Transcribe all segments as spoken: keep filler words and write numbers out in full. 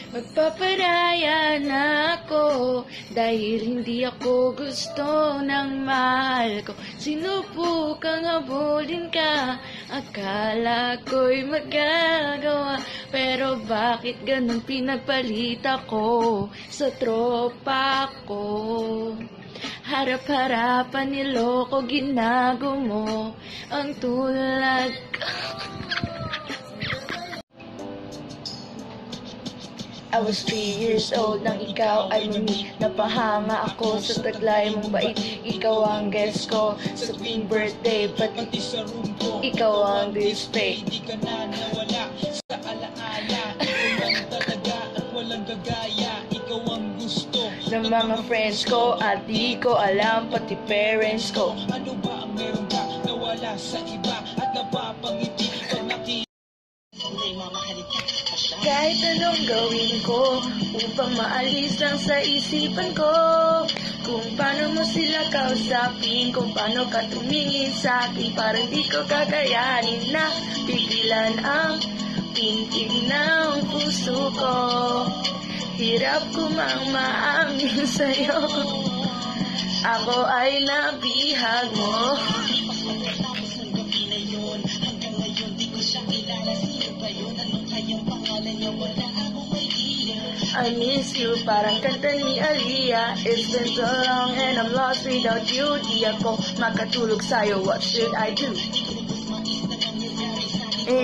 Magpaparaya na ako dahil hindi ako gusto ng mahal ko. Sinubukang habulin ka, akala ko'y magagawa. Pero bakit ganun pinagpalit ako sa tropa ko? Harap-harapan niloko, ginago mo ang tulad ko. I was three years old nang ikaw ay muni. Napahanga ako sa taglay mong bait. Ikaw ang guest ko sa tuwing birthday, pati sa room ko ikaw ang display. Hindi ka na nawala sa alaala. Ikaw lang talaga at walang gagaya. Ikaw ang gusto ng mga friends ko at di ko alam pati parents ko. Ano ba ang meron ka nawala sa iba at napapangiti pag nakita? Kahit anong gawin ko upang maalis lang sa isipan ko, kung paano mo sila kausapin, kung paano ka tumingin sa akin, parang di ko kakayanin na pigilan ang pintig ng puso ko. Hirap kumang-maangin sa'yo, ako ay nabihag mo. I miss you, parang kanta ni Aaliyah. It's been so long and I'm lost without you. Di ako makatulog sa'yo, what should I do? Eh.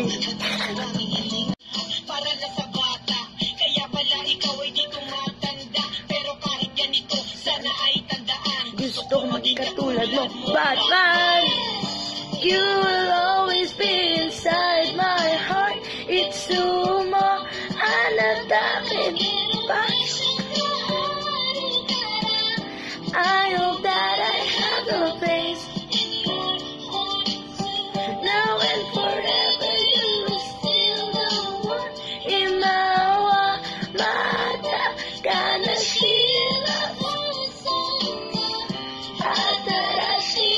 Para na sa bata, kaya pala ikaw ay di tumatanda. Pero kahit ganito, sana ay tandaan. Gusto kong maging katulad mo, Batman. You will always be inside my heart. It's sumo, hanapin pa. I hope that I have a place. Now and forever you are still the one. Imawa mata ka na sila. Atarashi.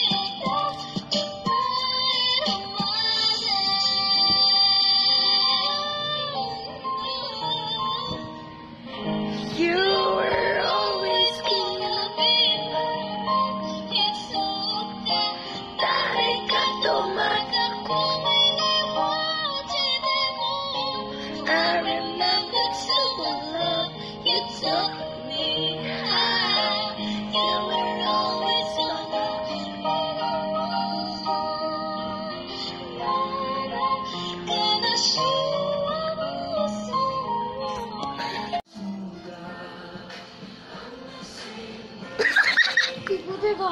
You were always king of me. It's so that tarik ka tumata ko may nawatin mo. I remember so love you took me high. You were always on the gonna show Diba?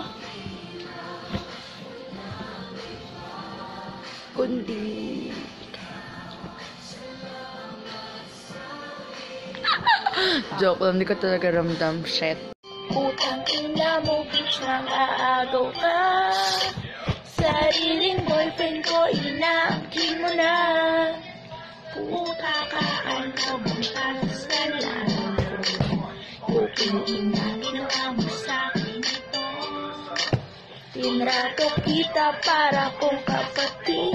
Kundi joke lang, hindi ko talaga ramdam. Shit. Utang ina mo, bitch, nang aagaw ka. Sariling boyfriend ko, inaangkin mo na. Puta ka, ang kabuntas ka na. Utang ina, ginawa mo sa'kin ito. Tinrato kita para kong kapatid.